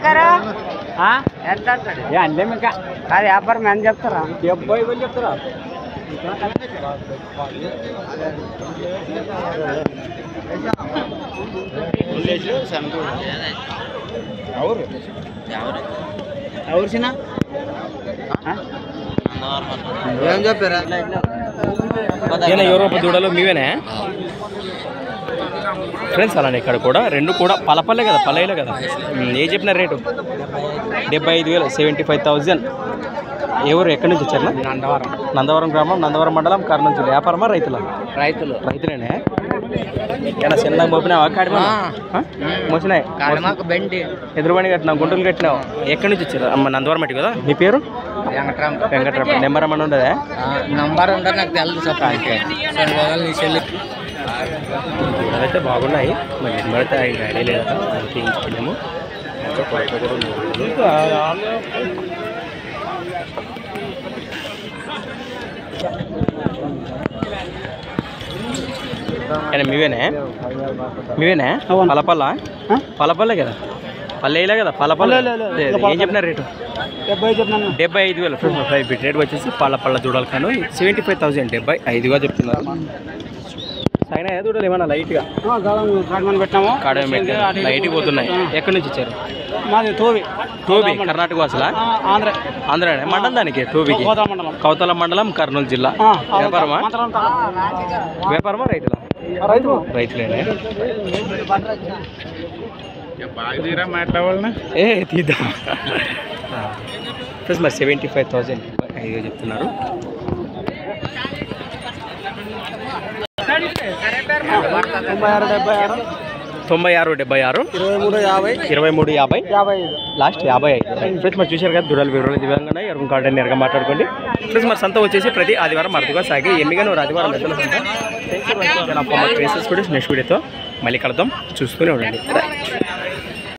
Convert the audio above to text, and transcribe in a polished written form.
అందేమి ఇంకా అది వ్యాపారం ఎంత చెప్తారా 70,000 చెప్తారా ఏం చెప్పారా యూరోప్ దూడలు మీవేనా ఫ్రెండ్స్? అలానే ఇక్కడ కూడా రెండు కూడా పలపల్లే కదా, పల్లెలే కదా. ఏం చెప్పిన రేటు? 75,000, 75,000. ఎవరు ఎక్కడి నుంచి వచ్చారు? నందవరం గ్రామం, నందవరం మండలం, కర్నూలు జిల్లా. వ్యాపారమా రైతులేనే? ఎలా చిన్నగా మోపినావా? కాడిమా మోసినాయి, ఎదురుబండి కట్టినావు, గుంటలు కట్టినావు. ఎక్కడి నుంచి వచ్చారు? అమ్మ నందవరం మట్టి కదా. మీ పేరు? వెంకట్రామ. నెంబర్ ఏమన్నా ఉండదా? నంబర్ ఉంటుంది నాకు తెలుసు. అయితే బాగున్నాయి. మరి నెంబర్ అయితే ఐడియా లేదా తీయించుకున్నాము. మీవేనా పలపల్లే కదా, పల్లెలే కదా, పలపల్లె. ఏం చెప్పిన రేటు? 75,000. రేట్ వచ్చేసి పళ్ళ చూడాలి కానీ 75,000. 75గా చెప్తున్నారు. సైనా చూడాలి ఏమన్నా లైట్గా పెట్టినాము, లైట్గా పోతున్నాయి. ఎక్కడి నుంచి వచ్చారు? మాది టోబీ, కర్ణాటక వాసులా? ఆంధ్ర మండలం దానికి. టోబీకి కౌతల మండలం, కర్నూలు జిల్లా. వ్యాపారమా రైతులా? రైతులేనే. తీద్దాం ప్లస్ మరి 75,000 ఐదుగా చెప్తున్నారు. 96, 76, 23, 50, లాస్ట్ 55. ఫ్రెండ్స్ మరి చూశారు కదా, దూరాలు వివరాలు దివ్యంగా ఎరువు కార్డు నేరుగా మాట్లాడుకోండి. ఫ్రెండ్స్ మరి సంత వచ్చేసి ప్రతి ఆదివారం అరుదుగా సాగి ఎమ్మిగా ఆదివారం పెద్దల సంత. నెక్స్ట్ వీడియోతో మళ్ళీ కలుద్దాం, చూసుకుని ఉండండి.